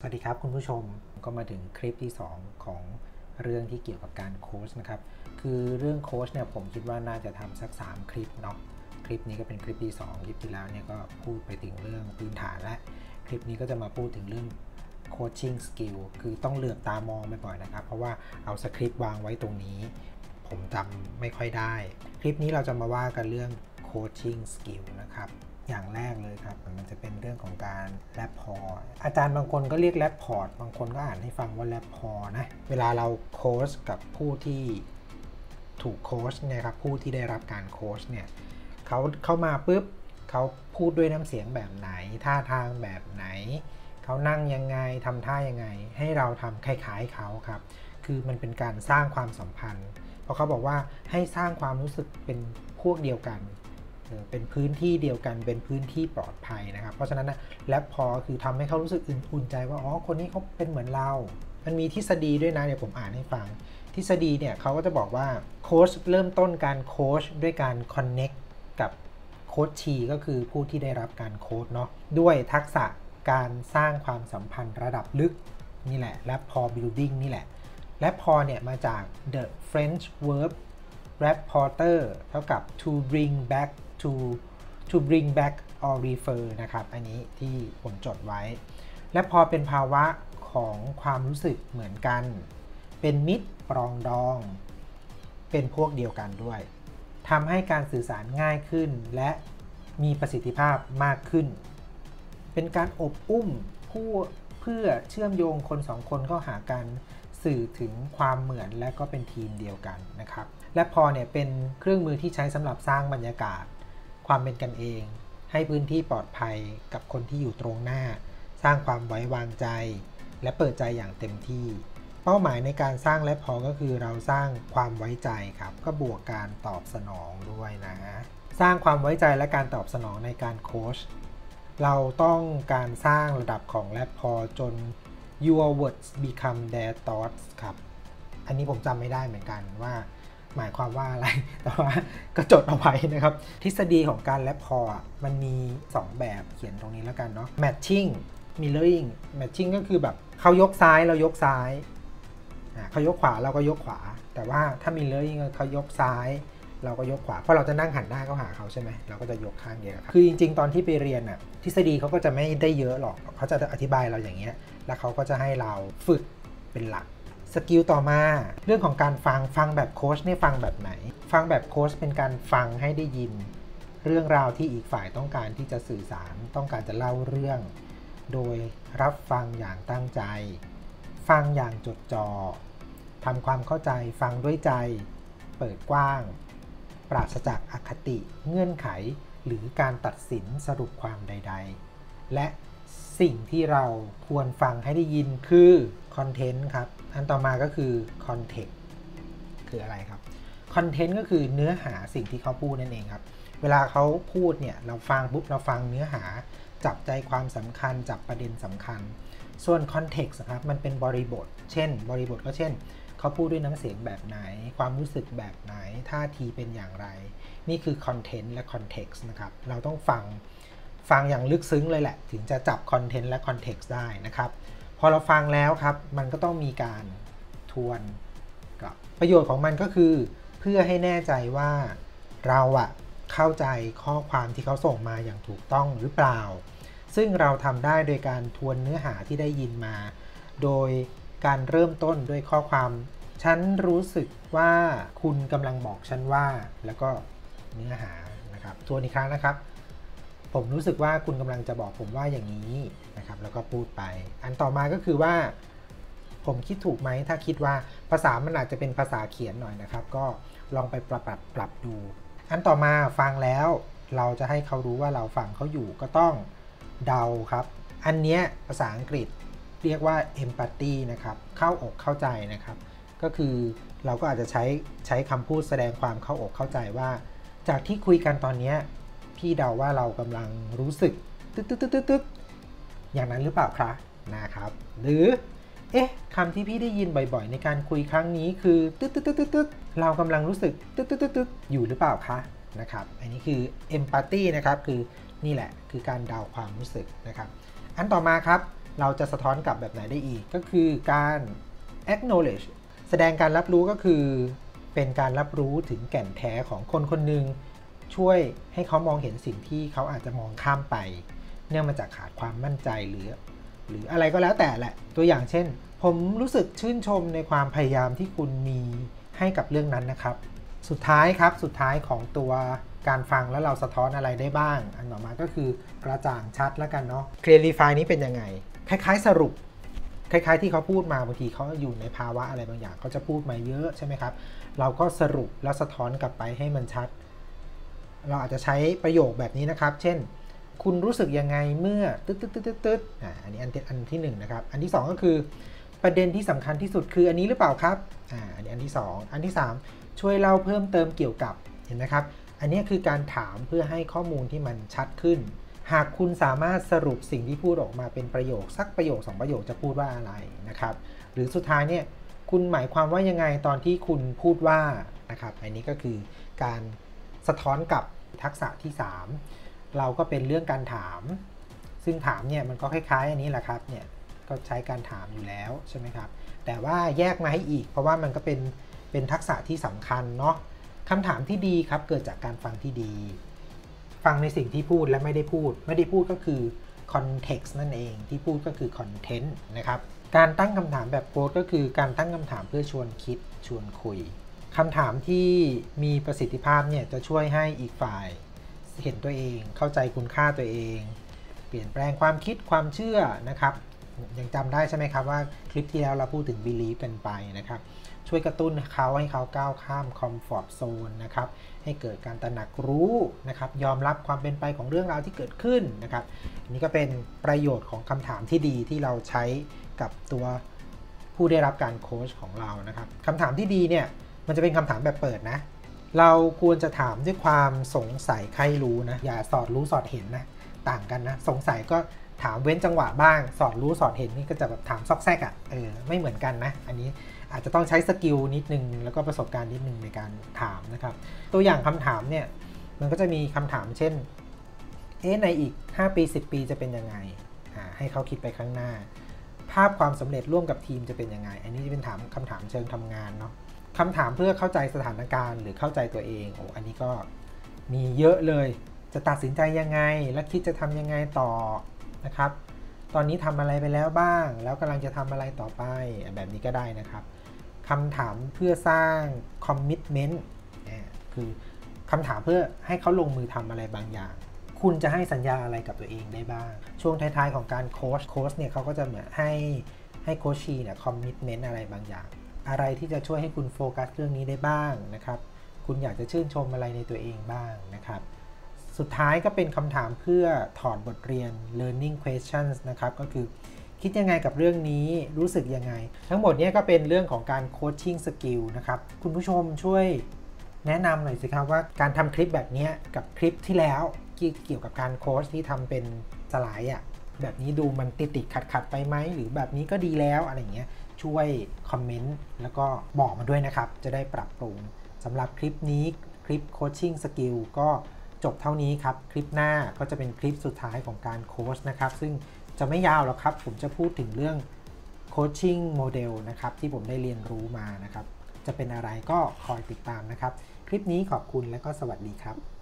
สวัสดีครับคุณผู้ชมก็มาถึงคลิปที่2ของเรื่องที่เกี่ยวกับการโค้ชนะครับคือเรื่องโค้ชเนี่ยผมคิดว่าน่าจะทำสัก3คลิปเนาะคลิปนี้ก็เป็นคลิปที่2คลิปที่แล้วเนี่ยก็พูดไปถึงเรื่องพื้นฐานและคลิปนี้ก็จะมาพูดถึงเรื่องโคชชิ่งสกิลคือต้องเหลือบตามองบ่อยๆนะครับเพราะว่าเอาสคริปต์วางไว้ตรงนี้ผมจำไม่ค่อยได้คลิปนี้เราจะมาว่ากันเรื่องโคชชิ่งสกิลนะครับอย่างแรกเลยครับมันจะเป็นเรื่องของการแรปพอร์ตอาจารย์บางคนก็เรียกแรปพอร์ตบางคนก็อ่านให้ฟังว่าแรปพอร์ตนะเวลาเราโค้ชกับผู้ที่ถูกโค้ชเนี่ยครับผู้ที่ได้รับการโค้ชเนี่ยเขาเข้ามาปุ๊บเขาพูดด้วยน้ำเสียงแบบไหนท่าทางแบบไหนเขานั่งยังไงทำท่ายังไงให้เราทำคล้ายๆเขาครับคือมันเป็นการสร้างความสัมพันธ์เพราะเขาบอกว่าให้สร้างความรู้สึกเป็นพวกเดียวกันเป็นพื้นที่เดียวกันเป็นพื้นที่ปลอดภัยนะครับเพราะฉะนั้นนะแรปพอคือทำให้เขารู้สึกอุ่นใจว่าอ๋อคนนี้เขาเป็นเหมือนเรามันมีทฤษฎีด้วยนะเดี๋ยวผมอ่านให้ฟังทฤษฎีเนี่ยเขาก็จะบอกว่าโค้ชเริ่มต้นการโค้ชด้วยการคอนเน็กกับโค้ชชีก็คือผู้ที่ได้รับการโค้ชเนาะด้วยทักษะการสร้างความสัมพันธ์ระดับลึกนี่แหละแรปพอ building นี่แหละแรปพอเนี่ยมาจาก the French verb rapporter เท่ากับ to bring back to bring back or refer นะครับอันนี้ที่ผมจดไว้และพอเป็นภาวะของความรู้สึกเหมือนกันเป็นมิตรปรองดองเป็นพวกเดียวกันด้วยทำให้การสื่อสารง่ายขึ้นและมีประสิทธิภาพมากขึ้นเป็นการอบอุ้มเพื่อเชื่อมโยงคนสองคนเข้าหากันสื่อถึงความเหมือนและก็เป็นทีมเดียวกันนะครับและพอเนี่ยเป็นเครื่องมือที่ใช้สำหรับสร้างบรรยากาศความเป็นกันเองให้พื้นที่ปลอดภัยกับคนที่อยู่ตรงหน้าสร้างความไว้วางใจและเปิดใจอย่างเต็มที่เป้าหมายในการสร้างและพอก็คือเราสร้างความไว้ใจครับก็บวกการตอบสนองด้วยนะสร้างความไว้ใจและการตอบสนองในการโค้ชเราต้องการสร้างระดับของและพอจน your words become their thoughts ครับอันนี้ผมจำไม่ได้เหมือนกันว่าหมายความว่าอะไรแต่ว่าก็จดเอาไว้นะครับทฤษฎีของการแรปพอร์มันมี2แบบเขียนตรงนี้แล้วกันเนาะ matching mirroring matching ก็คือแบบเขายกซ้ายเรายกซ้ายเขายกขวาเราก็ยกขวาแต่ว่าถ้า mirroring เขายกซ้ายเราก็ยกขวาเพราะเราจะนั่งหันหน้าเข้าหาเขาใช่ไหมเราก็จะยกข้างเดียวครับคือจริงๆตอนที่ไปเรียนทฤษฎีเขาก็จะไม่ได้เยอะหรอกเขาจะอธิบายเราอย่างเงี้ยแล้วเขาก็จะให้เราฝึกเป็นหลักสกิลต่อมาเรื่องของการฟังแบบโค้ชนี่ฟังแบบไหนฟังแบบโค้ชเป็นการฟังให้ได้ยินเรื่องราวที่อีกฝ่ายต้องการที่จะสื่อสารต้องการจะเล่าเรื่องโดยรับฟังอย่างตั้งใจฟังอย่างจดจ่อทำความเข้าใจฟังด้วยใจเปิดกว้างปราศจากอคติเงื่อนไขหรือการตัดสินสรุปความใดๆและสิ่งที่เราควรฟังให้ได้ยินคือคอนเทนต์ครับอันต่อมาก็คือคอนเทกต์คืออะไรครับคอนเทนต์ก็คือเนื้อหาสิ่งที่เขาพูดนั่นเองครับเวลาเขาพูดเนี่ยเราฟังปุ๊บเราฟังเนื้อหาจับใจความสำคัญจับประเด็นสำคัญส่วนคอนเทกต์ครับมันเป็นบริบทเช่นบริบทก็เช่นเขาพูดด้วยน้ำเสียงแบบไหนความรู้สึกแบบไหนท่าทีเป็นอย่างไรนี่คือคอนเทนต์และคอนเทกต์นะครับเราต้องฟังอย่างลึกซึ้งเลยแหละถึงจะจับคอนเทนต์และคอนเทกต์ได้นะครับพอเราฟังแล้วครับมันก็ต้องมีการทวนกับประโยชน์ของมันก็คือเพื่อให้แน่ใจว่าเราเข้าใจข้อความที่เขาส่งมาอย่างถูกต้องหรือเปล่าซึ่งเราทำได้โดยการทวนเนื้อหาที่ได้ยินมาโดยการเริ่มต้นด้วยข้อความฉันรู้สึกว่าคุณกำลังบอกฉันว่าแล้วก็เนื้อหานะครับทวนอีกครั้งนะครับผมรู้สึกว่าคุณกำลังจะบอกผมว่าอย่างนี้นะครับแล้วก็พูดไปอันต่อมาก็คือว่าผมคิดถูกไหมถ้าคิดว่าภาษามันอาจจะเป็นภาษาเขียนหน่อยนะครับก็ลองไปปรับดูอันต่อมาฟังแล้วเราจะให้เขารู้ว่าเราฟังเขาอยู่ก็ต้องเดาครับอันเนี้ยภาษาอังกฤษเรียกว่า empathy นะครับเข้าอกเข้าใจนะครับก็คือเราก็อาจจะใช้คำพูดแสดงความเข้าอกเข้าใจว่าจากที่คุยกันตอนนี้พี่เดาว่าเรากำลังรู้สึกตึ๊ดอย่างนั้นหรือเปล่าคะนะครับหรือคำที่พี่ได้ยินบ่อยๆในการคุยครั้งนี้คือตึ๊ดเรากำลังรู้สึกตึ๊ดอยู่หรือเปล่าคะนะครับอันนี้คือ empathy นะครับคือนี่แหละคือการเดาความรู้สึกนะครับอันต่อมาครับเราจะสะท้อนกลับแบบไหนได้อีกก็คือการ acknowledge แสดงการรับรู้ก็คือเป็นการรับรู้ถึงแก่นแท้ของคนคนหนึ่งช่วยให้เขามองเห็นสิ่งที่เขาอาจจะมองข้ามไปเนื่องมาจากขาดความมั่นใจหรืออะไรก็แล้วแต่แหละตัวอย่างเช่นผมรู้สึกชื่นชมในความพยายามที่คุณมีให้กับเรื่องนั้นนะครับสุดท้ายของตัวการฟังแล้วเราสะท้อนอะไรได้บ้างอันต่อมาก็คือกระจ่างชัดแล้วกันเนาะ clarify นี้เป็นยังไงคล้ายๆสรุปคล้ายๆที่เขาพูดมาบางทีเขาอยู่ในภาวะอะไรบางอย่างเขาจะพูดมาเยอะใช่ไหมครับเราก็สรุปแล้วสะท้อนกลับไปให้มันชัดเราอาจจะใช้ประโยคแบบนี้นะครับเช่นคุณรู้สึกยังไงเมื่อตึ๊ดอันนี้อันที่1นะครับอันที่2ก็คือประเด็นที่สำคัญที่สุดคืออันนี้หรือเปล่าครับอันนี้อันที่2อันที่3ช่วยเล่าเพิ่มเติมเกี่ยวกับเห็นไหมครับอันนี้คือการถามเพื่อให้ข้อมูลที่มันชัดขึ้นหากคุณสามารถสรุปสิ่งที่พูดออกมาเป็นประโยคสักประโยค2ประโยคจะพูดว่าอะไรนะครับหรือสุดท้ายเนี่ยคุณหมายความว่ายังไงตอนที่คุณพูดว่านะครับอันนี้ก็คือการสะท้อนกับทักษะที่3เราก็เป็นเรื่องการถามซึ่งถามเนี่ยมันก็คล้ายๆอันนี้แหละครับเนี่ยก็ใช้การถามอยู่แล้วใช่ไหมครับแต่ว่าแยกมาให้อีกเพราะว่ามันก็เป็นทักษะที่สำคัญเนาะคำถามที่ดีครับเกิดจากการฟังที่ดีฟังในสิ่งที่พูดและไม่ได้พูดก็คือ context นั่นเองที่พูดก็คือ content นะครับการตั้งคำถามแบบโค้ดก็คือการตั้งคำถามเพื่อชวนคิดชวนคุยคำถามที่มีประสิทธิภาพเนี่ยจะช่วยให้อีกฝ่ายเห็นตัวเองเข้าใจคุณค่าตัวเองเปลี่ยนแปลงความคิดความเชื่อนะครับยังจำได้ใช่ไหมครับว่าคลิปที่แล้วเราพูดถึง belief เป็นไปนะครับช่วยกระตุ้นเขาให้เขาก้าวข้าม comfort zone นะครับให้เกิดการตระหนักรู้นะครับยอมรับความเป็นไปของเรื่องราวที่เกิดขึ้นนะครับอันนี้ก็เป็นประโยชน์ของคำถามที่ดีที่เราใช้กับตัวผู้ได้รับการโค้ชของเรานะครับคำถามที่ดีเนี่ยมันจะเป็นคำถามแบบเปิดนะเราควรจะถามด้วยความสงสัยใครรู้นะอย่าสอดรู้สอดเห็นนะต่างกันนะสงสัยก็ถามเว้นจังหวะบ้างสอดรู้สอดเห็นนี่ก็จะแบบถามซอกแซกไม่เหมือนกันนะอันนี้อาจจะต้องใช้สกิลนิดนึงแล้วก็ประสบการณ์นิดนึงในการถามนะครับตัวอย่างคำถามเนี่ยมันก็จะมีคำถามเช่นในอีก5ปี10ปีจะเป็นยังไงให้เขาคิดไปข้างหน้าภาพความสำเร็จร่วมกับทีมจะเป็นยังไงอันนี้จะเป็นคำถามเชิงทำงานเนาะคำถามเพื่อเข้าใจสถานการณ์หรือเข้าใจตัวเองอันนี้ก็มีเยอะเลยจะตัดสินใจยังไงและคิดจะทำยังไงต่อนะครับตอนนี้ทำอะไรไปแล้วบ้างแล้วกำลังจะทำอะไรต่อไปแบบนี้ก็ได้นะครับคำถามเพื่อสร้างคอมมิตเมนต์คือคำถามเพื่อให้เขาลงมือทำอะไรบางอย่างคุณจะให้สัญญาอะไรกับตัวเองได้บ้างช่วงท้ายๆของการโค้ชเนี่ยเขาก็จะเหมือนให้โค้ชชีเนี่ยคอมมิตเมนต์อะไรบางอย่างอะไรที่จะช่วยให้คุณโฟกัสเรื่องนี้ได้บ้างนะครับคุณอยากจะชื่นชมอะไรในตัวเองบ้างนะครับสุดท้ายก็เป็นคำถามเพื่อถอดบทเรียน learning questions นะครับก็คือคิดยังไงกับเรื่องนี้รู้สึกยังไงทั้งหมดนี้ก็เป็นเรื่องของการโคชชิ่งสกิลนะครับคุณผู้ชมช่วยแนะนำหน่อยสิครับว่าการทำคลิปแบบนี้กับคลิปที่แล้วเกี่ยวกับการโค้ชที่ทำเป็นสไลด์แบบนี้ดูมันติดขัดไปไหมหรือแบบนี้ก็ดีแล้วอะไรเงี้ยช่วยคอมเมนต์แล้วก็บอกมาด้วยนะครับจะได้ปรับปรุงสำหรับคลิปนี้คลิปโคชชิ่งสกิลก็จบเท่านี้ครับคลิปหน้าก็จะเป็นคลิปสุดท้ายของการโค้ชนะครับซึ่งจะไม่ยาวหรอกครับผมจะพูดถึงเรื่องโคชชิ่งโมเดลนะครับที่ผมได้เรียนรู้มานะครับจะเป็นอะไรก็คอยติดตามนะครับคลิปนี้ขอบคุณและก็สวัสดีครับ